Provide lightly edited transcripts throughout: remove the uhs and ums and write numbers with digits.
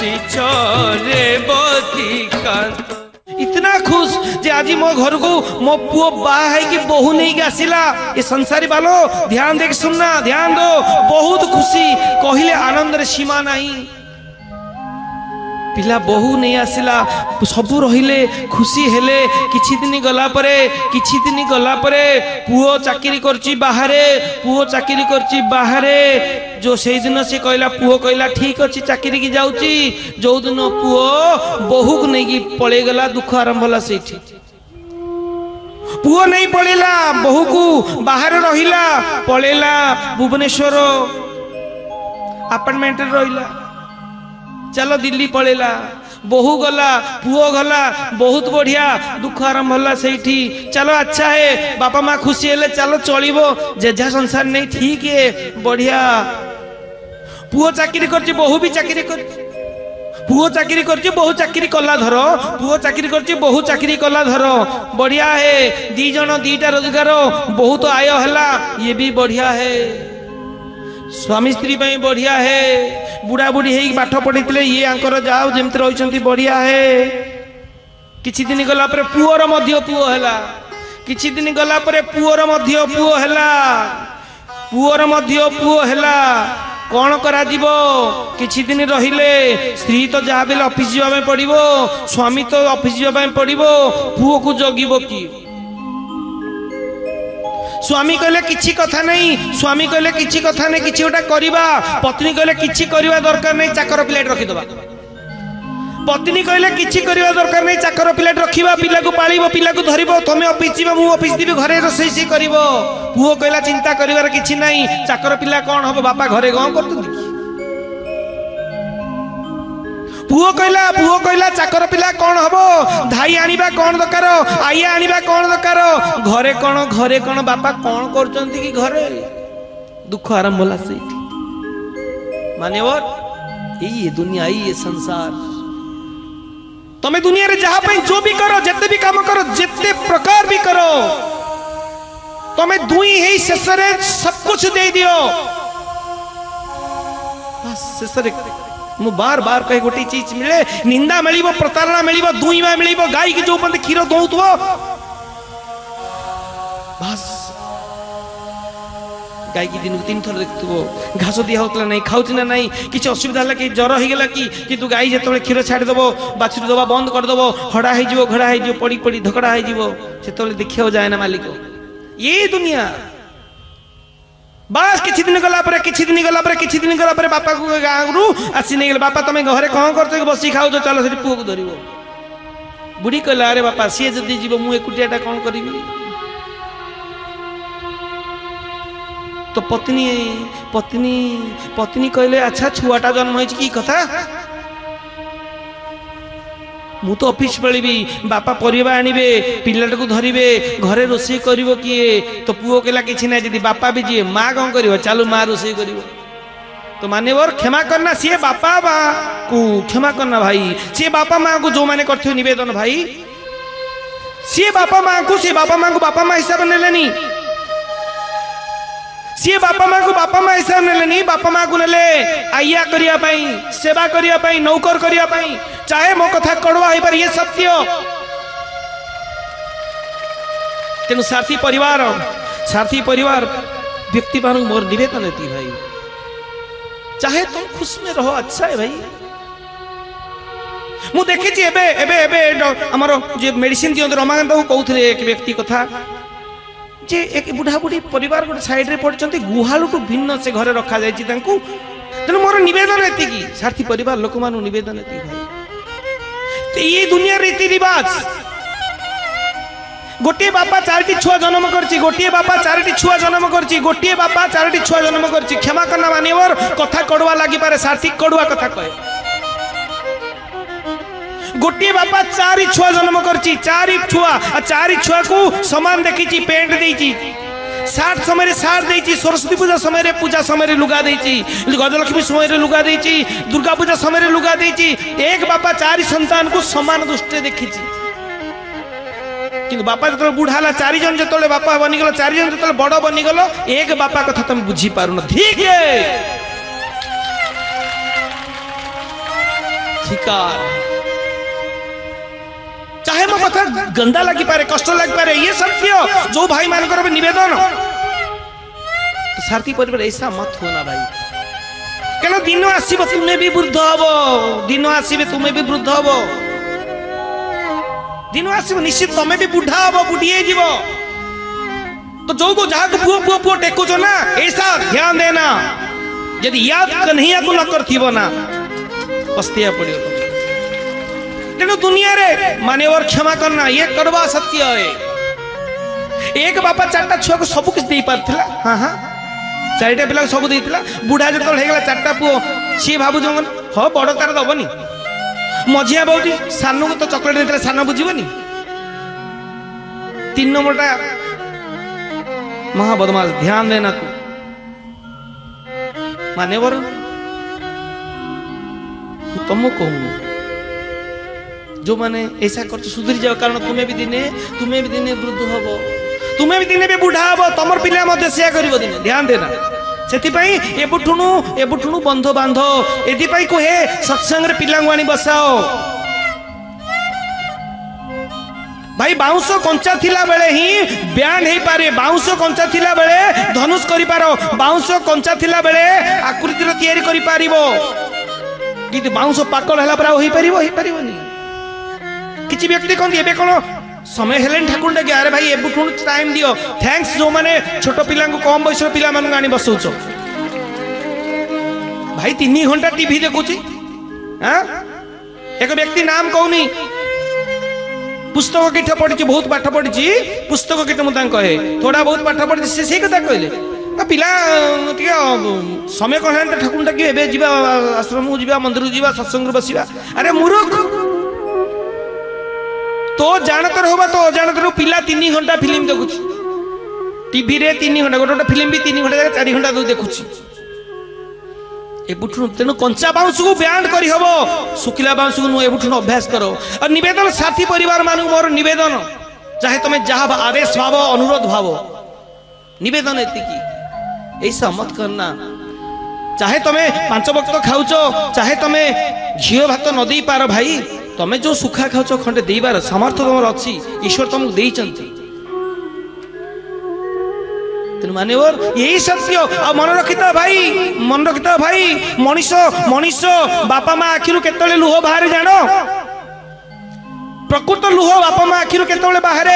बसीछ रेवती कांत। इतना खुश जे आज मो घर को मो पुओ बाहा है कि बहु नहीं के आसिला। ये संसारी बालो ध्यान देख सुनना, ध्यान दो, बहुत खुशी कहले आनंद रे सीमा नहीं। पिला बहु नहीं आसिला सबू रहिले खुशी हेले। किछि दिन गला परे पुओ चाकरी करची बाहरे, पुओ चाकरी करची बाहरे। जो से दिन से कहला पुओ कहला ठीक अच्छी चाकरी की जाऊची, जो दिन पुओ बहु को नहीं पड़े गला दुख आरंभ होला। से पुओ नहीं पड़ेला, बहु को बाहर रहिला, पड़ेला भुवनेश्वर अपार्टमेंट रहिला। चलो दिल्ली पड़ेला, बहु गला, पुओ गला, बहुत बढ़िया दुख आरंभ होला। से चलो अच्छा है बापा माँ खुशी हेले, चलो चलिबो जेझा संसार नहीं ठीक है बढ़िया। पुओ चाकरी करची, बहु भी चाकरी कर, पुओ चाकरी करची, बहु चाकरी कला धर, पुओ चाकरी करची, बहु चाकरी कला धर, बढ़िया है। दी जन दीटा रोजगार, बहुत आय हैला, ये भी बढ़िया है। स्वामी स्त्री ପାଇଁ बढ़िया है। बुढ़ा बुढ़ी है पाठ पढ़ी ये आंकर जाओ जमती रही बढ़िया है। किछि दिन गला पर पुओर मध्य पुओ हैला, किछि दिन गला पर पुओर मध्य पुओ हैला, पुओर मध्य पुओ हैला। कौन करा जीवो? किछि दिन रहिले स्त्री तो जहाँ भी ऑफिस जावा पड़िबो, स्वामी तो ऑफिस जावा पड़िबो, पुओ को जगिबो की? स्वामी कहले किछि कथा नहीं, स्वामी कहले किछि कथा नहीं, किछि गोटा करिबा। पत्नी कहले किछि करिबा दरकार नहीं, चाकर प्लेट रखी दबा। पत्नी कहले किछि करिबा दरकार नहीं, चाकर प्लेट रखिबा, पिला को पालिबो, पिला को धरिबो, तमे ऑफिस जीवा, मु ऑफिस दिबी, घरे रोसई से करिबो। पुओ कहला चिंता करिवार किछि नहीं, चाकर पिला कोन हबो, बापा घरे गं करतुंदी। पुओ कहला चाकर पिला कौन हबो, धाई आनिबा कौन दरकार, आइया आनिबा कौन दरकार, घरे कौन बापा कौन करचंती कि घरे। दुख आरंभ होला से मानेवर। ये दुनिया, ये संसार। तमे दुनिया रे जहाँ पे जो भी करो, जिते भी काम करो, जिते प्रकार भी करो, तमे दुई है शेष रे सब कुछ दे दियो। बस शेष रे मु बार बार कहे गोटे चीज मिले, निंदा मिलिबो, प्रतारणा मिलिबो, दुईमा मिलिबो। गाई की जो बंद क्षीर दउथबो बस गाई की दिन 3 थर देखथबो, घास दिया होतला नहीं, खाउची ना नहीं, किछ असुविधा होला कि जर हो गेला कि तू गाई जेतले क्षीर छाड़ देबो, बाछुरी दबा बंद कर देबो, हड़ा हे जिवो, घड़ा हे जिवो, पड़ी पड़ी धकड़ा हे जिवो, सेतले देखियो जाय ना मालिक। ये दुनिया। बस किछि दिन गला पर बापा को गाँव रु आसी नहीं गले, बापा तमे घरे कौन करते बसी खाऊ, चलो से पुओ को धरिबो। बुढ़ी कहला अरे बापा सी जदि जीव मु एकुटियाटा कौन करी। तो पत्नी कहले अच्छा छुआटा जन्म होइछि की कथा, मु तो ऑफिस पळिबी, बापा परिबा आनिबे, पिलाटा को धरिबे, घरे रोषे करिवो किए। तो पुओ कहला किछि नै, जदि बापा भी जी माँ कौन करिवो, चालू माँ रोषे करिवो। तो मानेवर क्षमा करना, सी बापा माँ को क्षमा करना भाई, सी बापा माँ को जो माने करथियो निवेदन भाई, सी बापा माँ को बापा माँ हिसाब नेलेनी, सी बापा माँ को बापा माँ हिसाब नेलेनी, बापा माँ को नेले आइया करिया पाई, सेवा करिया पाई, नौकर करिया पाई। चाहे मो कथा कड़वा हो पर ये सत्य। तेणु साथी परिवार व्यक्ति मान मोर निवेदन थी भाई, चाहे तुम खुश में रहो, अच्छा है भाई। मु देखी आमर जे मेडिसिन दियंत रमाकांत बाबू कहते एक व्यक्ति कथा, जे एक बुढ़ा बुढ़ी परिवार गोटे साइड रे पड़ते, गुहालू भिन्न से घरे रखा जाए। तेणु मोर निवेदन एति साथी परिवार लोक मान निवेदन एति भाई, ये दुनिया रीति रिवाज। गोटे बापा 4टी छुआ जन्म करछि, गोटे बापा 4टी छुआ जन्म करछि, गोटे बापा 4टी छुआ जन्म करछि। क्षमा करना मानेवर, कथा कड़वा लागि पारे, साथी कड़वा कथा कहे। गोटे बापा 4 छुआ जन्म करछि, 4 छुआ, 4 छुआ को समान देखिछि, पेंट देइछि, साठ समय साठ देइछि, सरस्वती पूजा समय पूजा समय लुगा देइछि, गजलक्ष्मी समय लुगा देइछि, दुर्गा पूजा समय लुगा देइछि। एक बापा 4 संतान को समान दृष्टि देखिछि। किंतु बापा जो बुढ़ाला 4 जन जो बापा बनीगल, 4 जन जो बड़ बनीगल, एक बापा कथा तुम बुझी पारुन। ठीक है अधिकार। चाहे मो कथा गंदा लगी पारे, कष्ट लगी पारे, ये सत्य जो भाई मानकर निवेदन। तो सारथी परिवार ऐसा मत होना भाई, क्या दिन आसब तुम्हें भी वृद्ध हब, दिन आसबे तुम्हें भी वृद्ध हब, दिन आसब निश्चित तुम्हें भी बुढ़ा हब, बुढ़ी जीव। तो जो को जहाँ को पुओ पुओ पुओ टेकुच ना, ऐसा ध्यान देना। यदि याद कन्हैया को न करथिबो ना पस्तिया पड़ियो। तेणु दुनिया रे माने और क्षमा करना ये करवा सत्य है। एक बापा चारटा छुआ को सब कुछ दे पारथिला, हाँ हाँ चारिटा पिला सब देइतिला। बुढ़ा जत हेगला चारटा पुओ सी भाबु जंगन ह बड़ तार दबनी, मझिया बाबूजी सानू को तो चॉकलेट देइतिला, साना बुझिबनी। 3 नंबरटा महा बदमाश, ध्यान देना तू माने वर तुम कहूँ जो माने ऐसा कर सुधरी जाओ, कारण तुम्हें भी दिने वृद्ध हब, तुम्हें भी दिने भी बुढ़ा हब, तमर पिला मध्य सेया करिवो दिने। ध्यान देना सेतिपई एबुठुनु बंध बांध, एदिपई कहे सत्संग रे पिलांगु आनी बसाओ। भाई बाउंस कंचा थिला बेले ही ब्यांड हे पारे, बाउंस कंचा थिला बेले धनुष करि पारो, बाउंस कंचा थिला बेले आकृति रो तयारी करि पारिबो। किंतु बाउंस पाकल हला पर होई पारिबोनी। किछि व्यक्ति कोन एबे कोन समय हेलेन ठाकुर डे अरे भाई एबुठुनु टाइम दियो, थैंक्स जो माने छोट पिला को कम बयस पिला मान गानी बसौछ। भाई 3 घंटा टीवी देखुची, हां एक व्यक्ति नाम कहूनी, पुस्तक किठ पढ़ी, बहुत पाठ पढ़ी, पुस्तक किठ मुझे कहे थोड़ा बहुत पाठ पढ़ी, से कथा कहले पिला समय कह ठाकुर डाक जा आश्रम जा मंदिर जा सत्संग बसवा। अरे मूर्ख तो जानतर होगा, तो अजाणतर पिला 3 घंटा फिल्म देखुची टीवी रे, 3 घंटा गोटे फिल्म भी 3 घंटा 4 घंटा देखुची। तेणु कंचा बाउंस को ब्यांड करी हबो, सुखिला बाउंस को एबुठुनु अभ्यास करो। और निवेदन साथी परिवार मानु मोर निवेदन, चाहे तुम जहाँ आदेश भाव अनुरोध भाव, निवेदन एतिकी ऐसा मत करना। चाहे तुम 5 वक्त खाऊच, चाहे तुम घीओ भात न दे पार, भाई तुम जो सुखा खाऊच खंडे देबार सामर्थ तुम अच्छी, ईश्वर तुमको देइचंती। माने यही सत्य। आ मन रखिता भाई, मनीष बापा माँ आखिरु केतले लुह बाहर जान, प्रकृत लुह बापा माँ आखिरु केतले बाहर,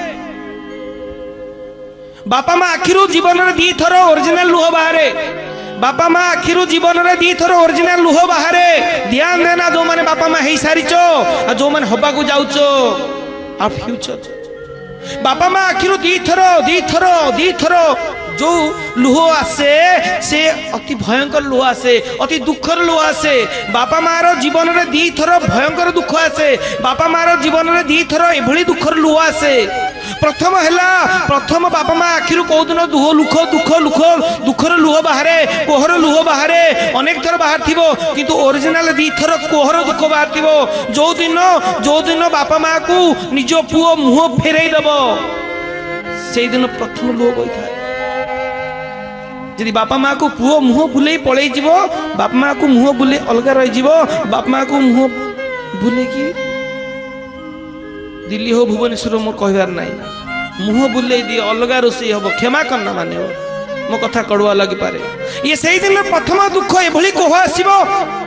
बापा माँ आखिरु जीवन रे 2 थर ओरिजिनल लुह बाहर, बापा माँ आखिरु जीवन रे 2 थर ओरिजिनल लुह बाहर। ध्यान देना जो माने बापा माँ हे सारिचो आ जो माने हबा को जाउचो आ फ्यूचर, बापा माँ आखिरु 2 थर जो लुह आसे से अति भयंकर लुह आसे, अति दुखर लुह आसे। बापा माँ रो जीवन रे 2 थर भयंकर दुख आसे, बापा माँ रो जीवन रे 2 थर एभली दुखर लुह आसे। प्रथम बापा माँ आखिरु कोदिन दुखर लुह बाहरे, कोहर लुह बाहरे, अनेक थर बाहर थिबो, किंतु ओरिजिनल 2 थर कोहर दुख बाहर थिबो। जो दिन बापा माँ को निज पुओ मुह फेरई दबो, से दिन प्रथम लुह बई थाए। यदि बापा माँ को पुओ मुह बुले पलई जीवो, बापा माँ को मुह बुले अलग रही जीवो, बापा माँ को मुह बुले कि दिल्ली हो भुवनेश्वर मोर कहबार नाई, मुह बुले दिए अलग रोषे हम, क्षमा करना माने मो कथा कड़ुआ लगी पारे। ये से दिन प्रथम दुख एभली कोह आसीबो,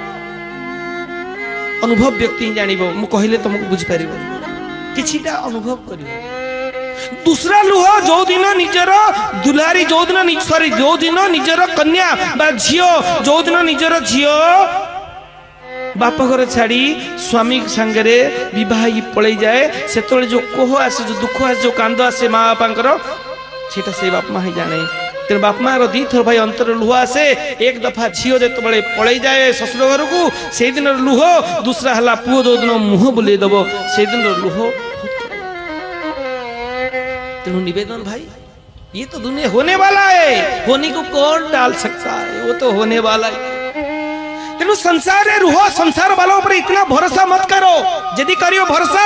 अनुभव व्यक्ति जानिबो, मु कहले तुमको बुझी पारिबो, किछिटा अनुभव करिवो। दूसरा लुह जो दिन निजर दुलारी, जो दिन निजर कन्या बा झियो, जो दिन निजर झियो बाप घर छाड़ी स्वामी सांगरे विवाह पलई जाए, से जो कोह आसे, जो दुख आसे, जो कांद आसे माँ बापा सेटा से बाप माँ ही जाने। तेरे बाप माँ 2 थर भाई अंतर लुह आसे। एक दफा झील जो पलई जाए ससुर घर को, से दिन लुह, दूसरा हला पुओ जो दिन मुह बुले दब, से दिन लुह। तेणु निवेदन भाई, ये तो दुनिया होने वाला है, होने को कौन टाल सकता है, वो तो होने वाला है। तेणु संसार रे रुह, संसार वालों पर इतना भरोसा मत करो, यदि करियो भरोसा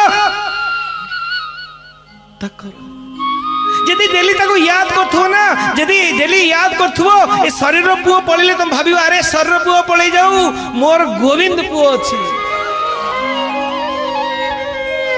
तक करो। यदि डेली ताको याद करथो ना, यदि डेली याद करथो ए शरीर पुओ पळिले तुम भाबियो अरे शरीर पुओ पळै जाऊ, मोर गोविंद पुओ अछि,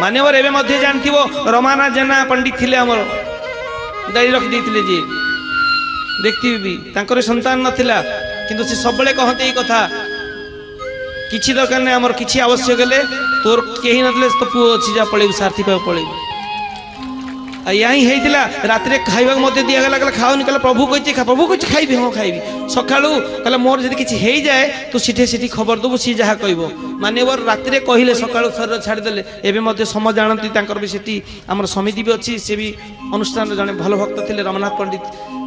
मान्यवर एवं मध्य जानथिबो रमाना जेना पंडित थिले हमर दाई रख देथिले जे देखथिबी भी तांकर संतान नथिला किंतु से सबले कहते ई कथा किछि दरकार नै हमर किछि आवश्यक हेले तोर केही नथले तो पुओ अछि जा पळेउ सारथी पे पळेउ आ यही हेतिला रात्रे खाइबा मते दिया गला कहला खाओ निकला प्रभु कहछि प्रभु कहछि खाइबी हो खाइबी सखाळु कहला मोर जदी किछि हेई जाए तो सिठे सिठी खबर दबो सी जहा कहबो मानेवर रात्रे कहिले सखाळु शरीर छाडी देले एबे मते सम जानती तांकर भी सेठी हमर समिति भी अछि से भी अनुष्ठान जने भलो भक्त थिले रमनाथ पंडित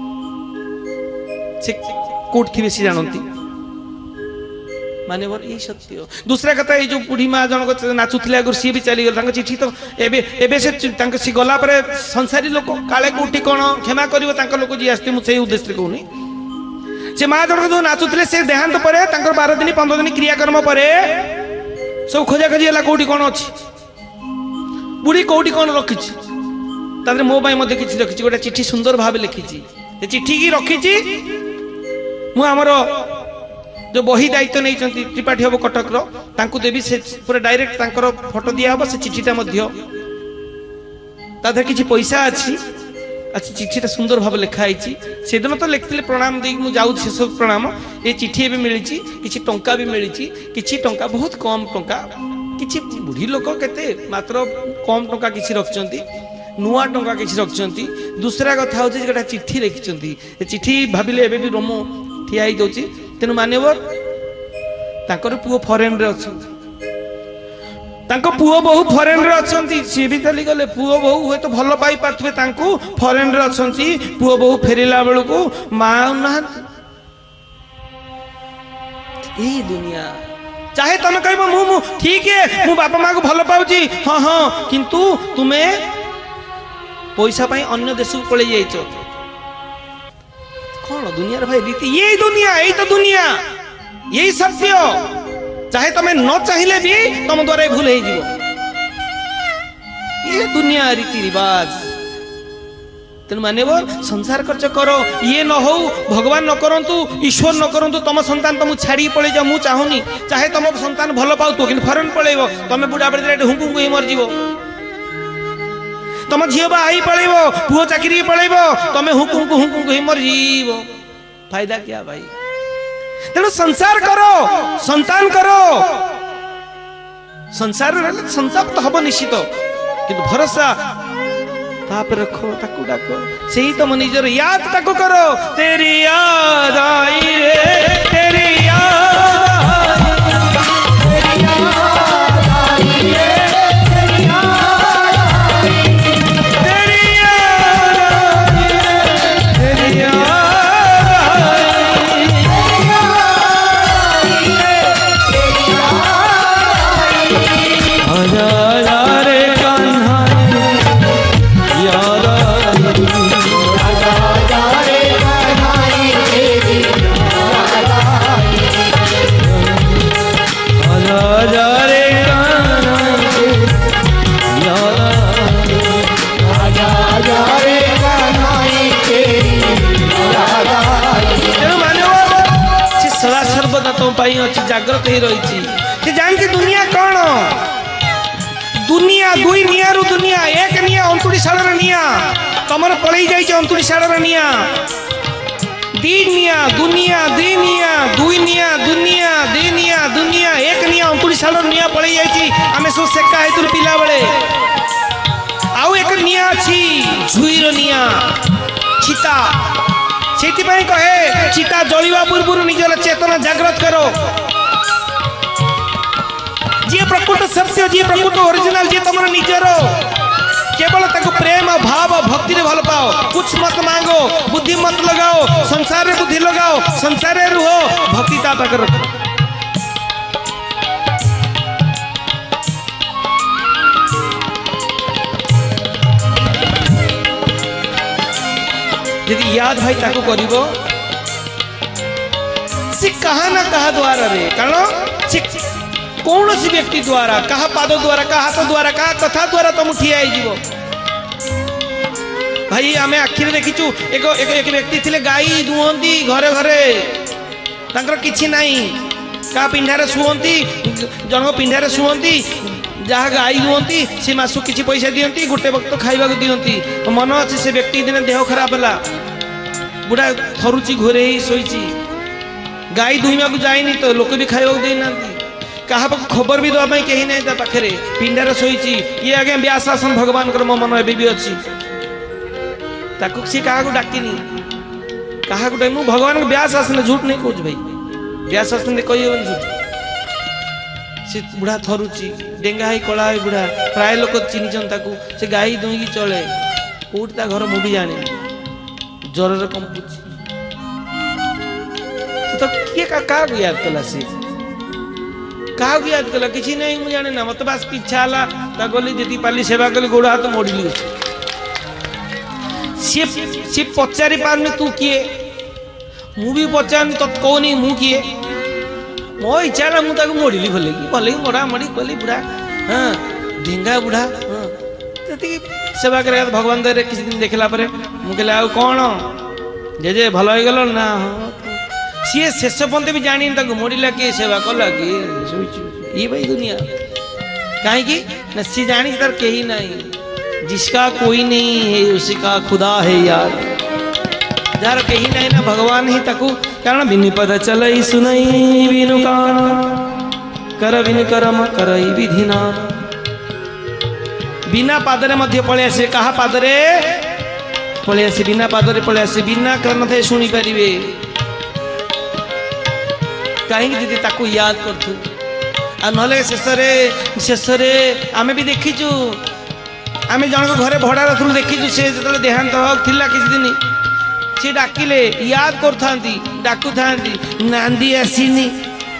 से कोट थिबे सी जानती मानेवर यही सत्य दूसरा कथा ये जो बुढ़ी माँ जन नाचुले आगर सी भी चली गल चिठी तो एबे एबे से सी गला पर संसारी लोक काले कोठी कौन क्षमा कर लोक जी आसते मुझे उद्देश्य कहूनी से माँ जन जो नाचुले से देहांत पर 12 दिन 15 दिन क्रियाकर्म पर सब खोजा खोजी है कौटी कौन अच्छी बुढ़ी कौटी कौन रखी मो कि रखी गोटे चिठी सुंदर भाव लिखी चिठी की रखी मुझर जो बही दायित्व नहीं त्रिपाठी हम कटक तांकु देवी से पूरा डायरेक्ट तांकर फोटो दिया हम से चिठीटा तादर किसी पैसा अच्छी अच्छा चिठीटा सुंदर भाव लिखाई से दिन तो लिखते प्रणाम दे मुझे सब प्रणाम ये चिठी भी मिली किसी टंका भी मिली किसी टंका बहुत कम टंका किसी बुढ़ी लोक केते मात्र कम टंका किसी रखिंट नुआ टंका किसी रखिंट दूसरा कथा हूँ गोटे चिठी लिखिं चिठी भाविले एवं भी रोम ठिया होती तेणु मान्यवर तांकर पुओ फॉरेन रे तांको पुओ बहु फॉरेन रे अछंती सी भी चली गले पुओ बहु हुए तो भल पाई पाथुए तांको फॉरेन रे अछंती पुओ बहु फेरिला बेलू को मां ना ए दुनिया चाहे तुम कहबो मु ठीक है मु बापा मां को भल पाउची हां हां किंतु तुमे पैसा पाई अन्य देश को पळे जाइछो कौन दुनिया भाई रीति यही दुनिया यही तो दुनिया यही सत्य चाहे तुम्हें न चाहिए भी तुम द्वारा भूल हो ये दुनिया रीति रिवाज तेणु मानव संसार खर्च करो ये न हो भगवान न करंतु ईश्वर न करंतु तुम संतान तुम छाड़ी पड़े जाओ मुझे चाहूनी चाहे तुम संतान भल पाऊ कि फरेन पड़ेब तुम बुढ़ा बड़े हुंकु ही मरजीव तुम झील बाही पड़ेब पुओ चाकरी पड़ेब तुम हुंकु ही मरजीव फायदा क्या भाई तेणु संसार करो संतान करो संसार संताप तो हम निश्चित किंतु भरोसा तापर रखो ताकू डाको सही तुम निजर याद ताकू करो तेरी याद आई रे तेरी याद आई रे जागृत ही रही जानती दुनिया कौन दुनिया दुई निया रु दुनिया एक निया 29 साल निया तुम पलि जाइए 29 साल निया दी निया दुनिया दी निया दुई निया दुनिया दी निया दुनिया एक निया 29 साल निया पलि जाइए आम सब सेका हेतु पिला बेले आउ एक निया अच्छी झुईर निया चिता से कहे चिता जलिवा पूर्व निजर चेतना जागृत करो जी प्रकृत सत्य जी प्रकृत ओरिजिनल जी तुम निजर केवल ताको प्रेम भाव भक्ति रे भल पाओ कुछ मत मांगो बुद्धि मत लगाओ संसार रे बुद्धि लगाओ संसार रे रुहो भक्ति ता तक रखो यदि याद भाई ताको करिवो से कहा ना कहा द्वारा रे कारण से कौन सी व्यक्ति द्वारा कहा पाद द्वारा कहा हाथ द्वारा कहा कथा द्वारा तुम ठिया भाई आम आखिरे देखीचु एक एक व्यक्ति थिले गाई दुहंती घरे घरे तांकर किछि नाही क्या पिंडारे शुअंती जन पिंडारे शुअंती जहाँ गाई दुहंती से मासु किसी पैसा दियंती गोटे वक्त खाइबा दियंती मन अच्छे से व्यक्ति दिन देह खराब है बुढ़ा थरुची घोरे ही शोची गाई दुहिमा को जाइनी तो लोक भी खाइबा देना क्या खबर भी दवाई कहीं ना पाखे पिंडारे शोची ये आगे व्यास आसन भगवान मो मन एवं भी अच्छी सी क्या डाकिनी क्या भगवान व्यास आसन झूठ नहीं कह भाई व्यास आसन कही झूठ से बुढ़ा थरुची डेंगा है कला है बुढ़ा प्राय लोक चिन्ह से गाई दुई चले कौटा घर मुझे जाने ज्वर कंपुची तो किए क्या याद कला सी क्या याद कला कि नहीं मुझे जाने ना मत बास इच्छा है गली जी पाली सेवा कली गोड़ हाथ मोड़ली सी पचारि पारनी तू किए मुझे पचारनी तो कौनी मु किए मो इच्छा है मुझे मोड़ली भले मोड़ा मोड़ी कली बुढ़ा हाँ ढेंगा बुढ़ा हाँ सेवा कर भगवान दर किसी दिन देखला मुझे आ कौन जे भल हो गल ना सी शेष पंत भी जानी मोड़ला किए सेवा कला किए ये भाई दुनिया कहीं ना सी जानी तार कहीं नहीं जिसका कोई नहीं है उसी का खुदा है यार जार कहीं नहीं ना भगवान ही तकू कारण बिन पद चलई सुनई बिनु कान कर बिन करम करई विधिना बिना पादरे मध्य पळे आसे कहा पादरे पळे आसे बिना पादरे पळे आसे बिना कर्म थे सुनी परिवे कहीं दीदी ताकू याद करथु आ नले शेषरे आमे भी देखिचु आमे जन घरे भड़ा रखलु देखिचु से जतले देहांत थिला किछि दिन से डाकिले याद करथांती डाकु थांती नांदी आसीनी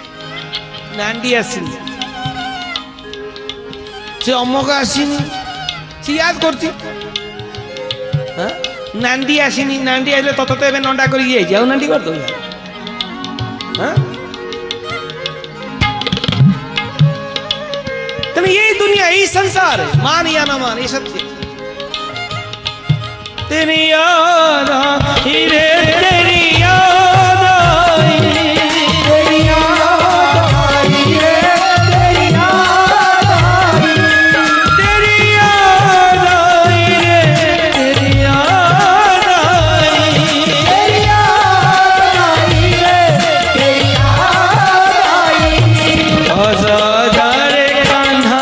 से अमक आसीनी से याद करती हाँ नांदी आसीनी नांदी आइले तत तो एबे नंडा करी जाई जाऊ नांदी कर दो हाँ तने यही दुनिया यही संसार है मान या ना मान ये सत्य तेरी याद आई रे तेरी याद आई तेरी याद आई रे तेरी याद आई तेरी याद आई रे तेरी याद आई तेरी याद आई रे तेरी याद आई आजा रे कान्हा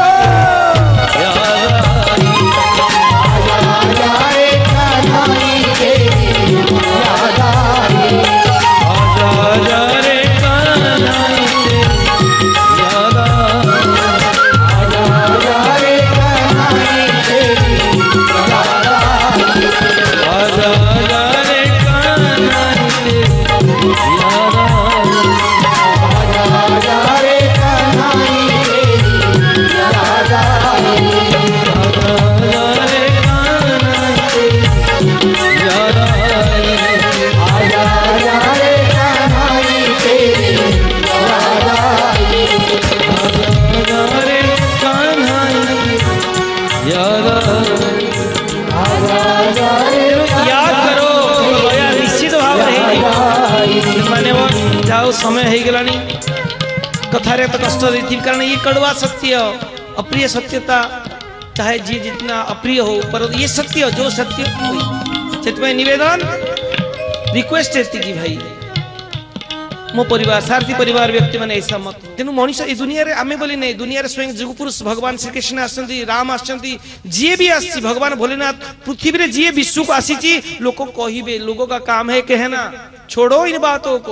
समय हो गलानी कथारे तो कष्ट देती कारण ये कड़वा सत्य अप्रिय सत्यता चाहे जी जितना अप्रिय हो पर ये सत्य जो सत्य से निवेदन रिक्वेस्ट है कि भाई मो परिवार सारथी परिवार व्यक्ति मैंने ऐसा मत तेणु मनीष ये दुनिया रे आमे बोली नहीं दुनिया रे स्वयं जुग पुरुष भगवान श्री कृष्ण आसती राम आसती जी भी आसी भगवान भोलेनाथ पृथ्वी रे जी विश्व को आसी लोग कहे लोगों का काम है कहना छोड़ो इन बातों को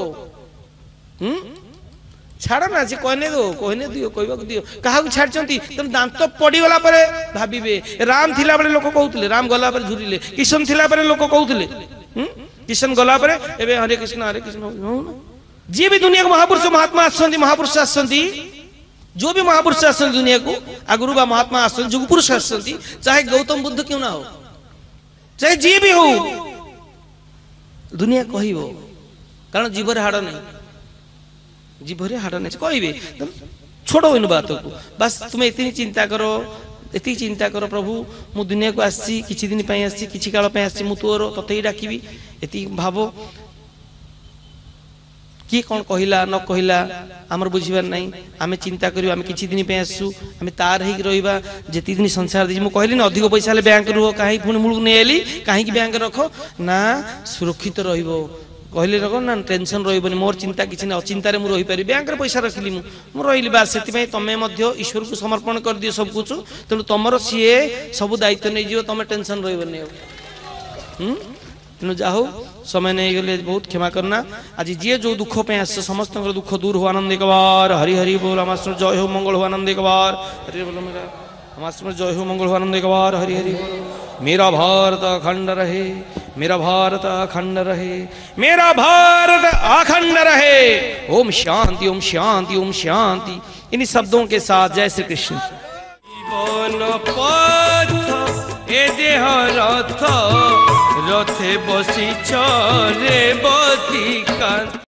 छाड़ ना से कहने दियो कहवा दियो क्या छाड़ी तुम दांत पड़गला भावे राम थिला बेले लोक कहते राम गला झुरिले किशन थिला बेले लोक कहते किशन गला एबे हरे कृष्ण जी भी दुनिया को महापुरुष महात्मा आसती महापुरुष आसती जो भी महापुरुष आसती दुनिया को आगुरु बा महात्मा आसती जुग पुरुष आसती चाहे गौतम बुद्ध क्यों ना हो चाहे जी भी हो दुनिया कह कारण जीवर हाड़ नहीं जीभरे हाड़ नहीं कहे छोड़ो इन बातों को बस तुम्हें इतनी चिंता करो प्रभु मु दुनिया को आसी किछि दिन पई आसी किछि काल पई आसी मु तोर तते डाकिबी एति भावो किए कौन कहला न कहला आमर बुझीबार नहीं आम चिंता करूँ आम किसी दिन आसू आम तार हो रहा जी दिन संसार दी मुझे कहली अधिक पैसा हेल्ले बैंक रुह कहीं पुणी मूल नहीं आली कहीं बैंक रख ना सुरक्षित कहले रख ना टेंशन रही मोर चिंता किसी ना अचिंतार मुझे रहीपरि बैंक पैसा रखिली मुझे रही बास से तुम्हें ईश्वर को समर्पण कर दियो सब कुछ तेणु तुम सी सब दायित्व नहीं जीव तुम टेंशन रही तेणु जा समय नहीं गले बहुत क्षमा करना आज जी जो दुख पे आस समस्त दुख दूर हो आनंद एक बार हरि हरि बोल हमारे जय हो मंगल हो आनंद एक बार हरि बोलो मेरा हमारे जय हो मंगल हो आनंद एक बार हरि हरि बोल मेरा भारत अखंड रहे मेरा भारत अखंड रहे मेरा भारत अखंड रहे ओम शांति ओम शांति ओम शांति इन शब्दों के साथ जय श्री कृष्ण ए देह रथ रथे बसी रे बती